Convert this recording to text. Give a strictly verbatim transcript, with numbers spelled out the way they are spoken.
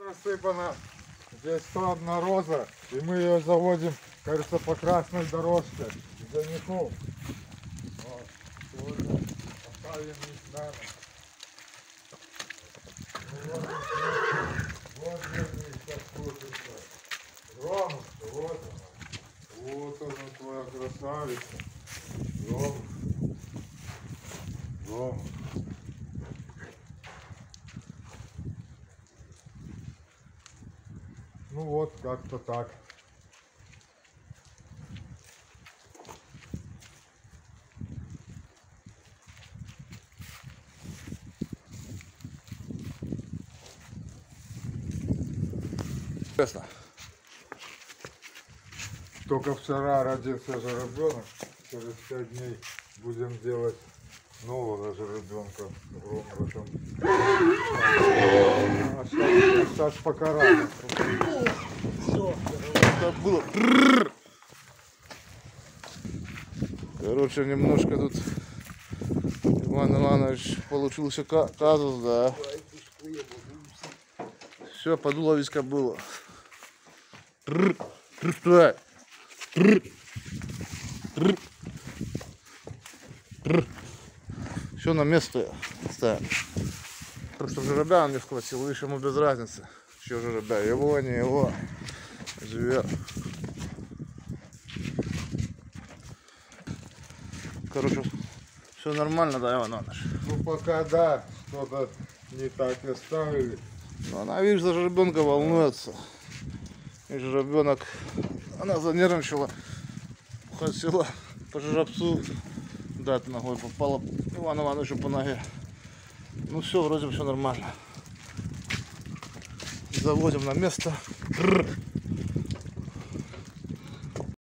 рассыпана. Здесь сто одна роза, и мы ее заводим, кажется, по красной дорожке к жениху. Вот. Сегодня оставим их с нами. Ну, вот, вот жених сейчас крутится. Ромушка, вот она. Вот она, твоя красавица. Ромушка. Ромушка. Ну вот, как-то так. Ясно. Только вчера родился жеребенок, через пять дней будем делать нового жеребенка в этом. А сейчас, сейчас пока рано. Все, это было. Короче, немножко тут Иван Иванович получился казус, да. Все, подуловиська было. Все на место ставим. Просто жеребя он не схватил, видишь, ему без разницы. Что жеребя, его, не его. Живет. Короче, все нормально, да, Иван Иванович? Ну пока да, что-то не так оставили. Но она, видишь, за жеребенка волнуется. И жеребенок, она занервничала, хотела по жеребцу дать ногой, попала Ивану Ивановичу по ноге. Ну все, вроде бы все нормально. Заводим на место.